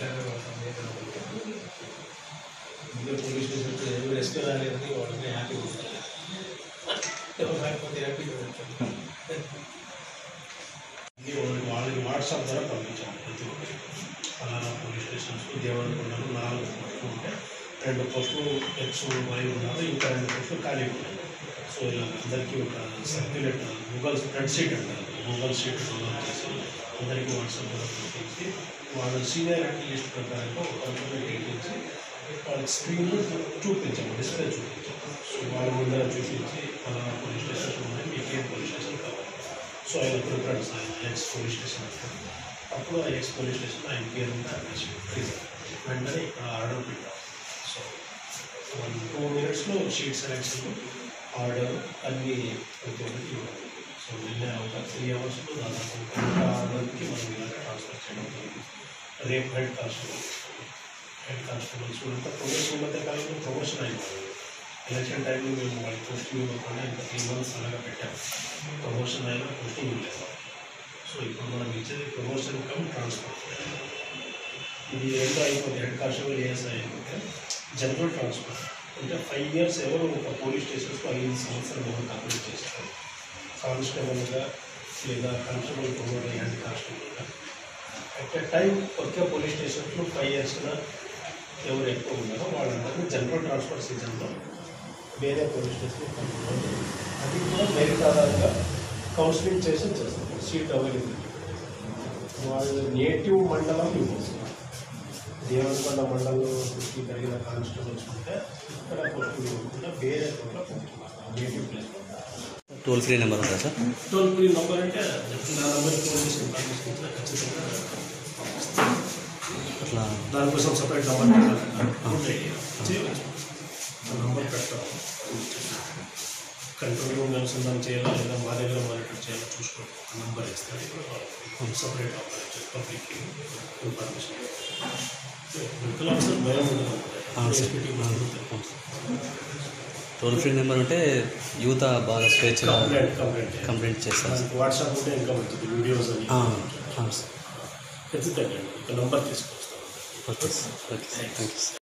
Police station ఎవరు SK రాలేదని వాళ్ళని హ్యాపీగా ఉంటారు, ఎవరు రాకపోతే హ్యాపీగా ఉంటారు. వాళ్ళకి వాట్సాప్ ద్వారా పంపించాము ప్రతి ఒక్కరికి. అలానా పోలీస్ స్టేషన్స్ దేవరకొండలు 4 పోస్టులు ఉంటే 2 పోస్టులు XY ఉన్నారు, ఇంకా 2 పోస్టులు ఖాళీ ఉన్నాయి. సో ఇలా అందరికీ ఒక సర్క్యులేట్ గూగుల్ స్ప్రెడ్ షీట్ అంటారు, గూగుల్ షీట్ డౌన్లోడ్ చేసి అందరికీ వాట్సాప్ ద్వారా పంపించి వాళ్ళ సీనియారిటీ లిస్ట్ ప్రకారంగా ఒక కంప్యూటర్ ఎక్కించి వాళ్ళకి స్క్రీన్లో చూపించాము, డిస్ప్లే చూపించాము. సో వాళ్ళ ముందర చూపించి అలానా పోలీస్ స్టేషన్స్ ఉన్నాయి, మీకు ఏం పోలీస్ స్టేషన్ కావాలి. సో ఆయన ప్రిఫరెన్స్ ఆయన ఎక్స్ పోలీస్ స్టేషన్ అంటారు. అప్పుడు ఆ ఎక్స్ పోలీస్ స్టేషన్ ఆయన పేరు ఉంటే అడ్రస్ వెంటనే ఇక్కడ ఆర్డర్ పెట్టాం. సో 2 minutesలో షీట్ సెలెక్షన్, ఆర్డర్ అన్నీ ప్రతి ఒక్కరికి ఇవ్వాలి. సో నిన్న ఒక 3 hours దాదాపు ఒక ఆర్డర్కి మనం ఇలాగ ట్రాన్స్ఫర్ చేయడం జరిగింది. రేపు హెడ్ కానిస్టేబుల్స్ అంతా ప్రమోషన్ మధ్య కాలంలో ప్రమోషన్ అయిపోయింది. ఎలక్షన్ టైంలో మేము వాళ్ళ పోస్టింగ్ ఇవ్వకుండా ఇంకా 3 months అలాగా పెట్టాము. ప్రమోషన్ అయినా పోస్టింగ్ లేదు. సో ఇప్పుడు మనం ఇచ్చేది ప్రమోషన్ కమ్ ట్రాన్స్ఫర్. ఇది ఏంటో అయిపోతుంది. హెడ్ కానిస్టేబుల్ ఏఎస్ఐ అయిపోతే జనరల్ ట్రాన్స్ఫర్ అంటే 5 years ఎవరు ఒక పోలీస్ స్టేషన్స్లో 5 సంవత్సరాలు ఎవరు కంప్లీట్ చేస్తారు కానిస్టేబుల్గా లేదా కానిస్టేబుల్ ప్రమోట్ హెడ్ కానిస్టేబుల్గా అట్ ఎ టైం ఒకే పోలీస్ స్టేషన్స్లో 5 years ఎవరు ఎక్కువ ఉన్నారో వాళ్ళందరినీ జనరల్ ట్రాన్స్ఫర్ సీజన్లో వేరే పోలీస్ స్టేషన్లో పంపుతారు. అది కూడా మెరిట్ ఆధారంగా కౌన్సిలింగ్ చేస్తారు, సీట్ అవైలబిలిటీ. వాళ్ళు నేటివ్ మండలం ఇవ్వచ్చు. దేవరకొండ మండలంలో దృష్టి కలిగిన కానిస్టేబుల్స్ ఉంటే ఇక్కడ పోస్టింగ్ ఇవ్వకుండా వేరే చోట్ల పంపుతున్నారు native place. Toll free number ఉందా సార్? టోల్ ఫ్రీ నెంబర్ అంటే నా నెంబర్కి ఫోన్ చేసి ఇన్ఫర్మేషన్ ఖచ్చితంగా అట్లా దానికోసం సపరేట్ నెంబర్ చేయవచ్చు. ఆ నెంబర్ పెడతాము. కంట్రోల్ రూమ్ అనుసంధానం చేయాలా లేదా మా దగ్గర మానిటర్ చేయాలో చూసుకోండి. ఒక నెంబర్ ఇస్తారు, separate operation public information. Medical officer భయం ఉండదు. టోల్ ఫ్రీ నెంబర్ ఉంటే యువత బాగా స్వేచ్ఛగా కంప్లైంట్ చేస్తారు. వాట్సాప్ ఉంటే ఇంకా మంచిది, వీడియోస్ అని సార్. ఖచ్చితంగా ఇక నెంబర్ తీసుకొస్తాను. Okay sir, okay sir, thank you sir.